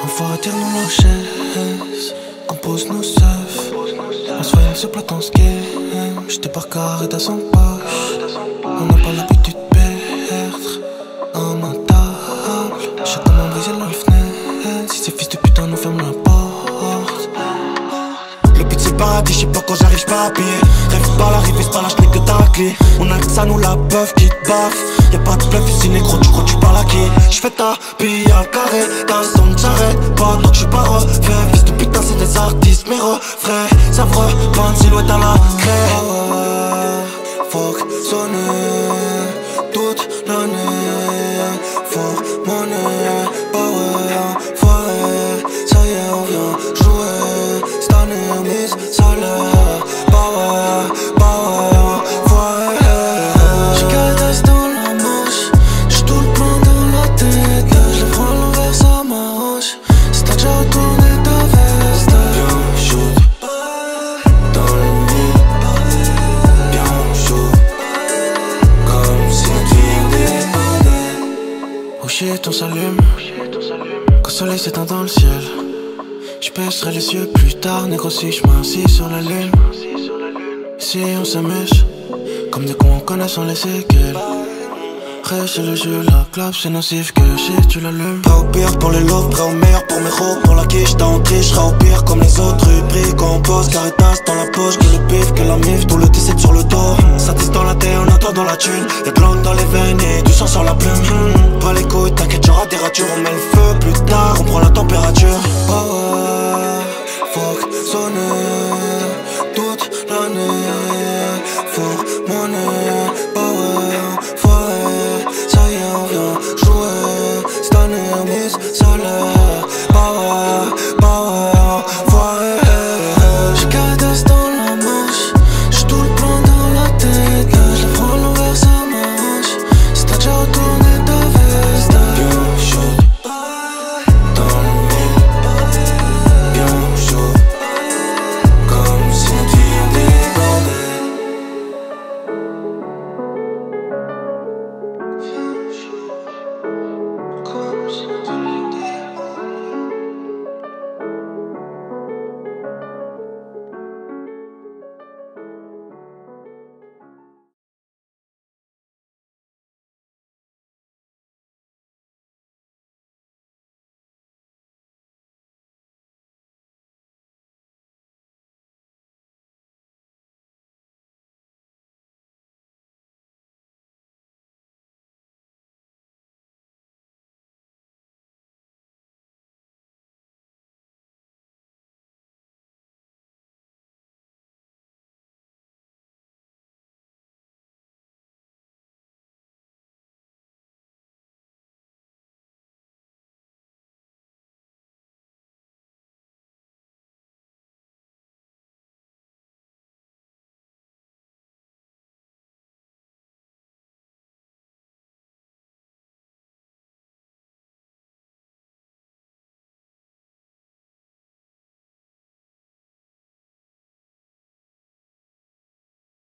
faut retirer nos chaises, qu'on pose nos seufs. On se fait une soupe en ski. J'étais par carré dans son poche. On n'a pas l'habitude de perdre un mentable. Chacun m'a brisé la fenêtre. Si ces fils de putain nous ferment la porte. Le but c'est le paradis, j'sais pas quand j'arrive, j'pars à pied. Rêve pas l'arrivée, c'est pas là, j'n'ai que ta clé. On a que ça, nous la peuf qui te baffe. Y'a pas de bluff ici négro, tu crois tu parles à qui? J'fais ta pille à carré, dans son j'arrête pas tant que j'suis pas refait. Fils de putain c'est des artistes, mes refrains savent reprendre silhouette à la craie. Faut sonner toute l'année. Faut monnaie, power, foiré. Ça y est, on vient jouer. Cette année, mise salaire. Power, foiré. J'cadasse dans la manche. J'suis tout le plan dans la tête. Je le prends à l'envers, ça m'arrange. Si t'as déjà retourné ta veste. Bien chaud dans le nid. Bien chaud comme si notre vie dépendait. Oh shit, on s'allume. Quand le soleil s'éteint dans le ciel. J'baisserai les yeux plus tard, négro, si j'm'assis sur la lune. Ici on s'amuse, comme des cons on connaît sans les séquelles. Reste le jeu, la clap c'est nocif que si tu l'allumes. Prêt au pire pour les loves, prêt au meilleur pour mes ros. Pour la quiche t'as entré, j'serai au pire comme les autres. Rubrique qu'on pose, caritas dans la poche. Que le bif, que la mif, tout le 17 sur le dos. Ça tisse dans la tête, on attend dans la thune. Y'a de l'eau dans les veines et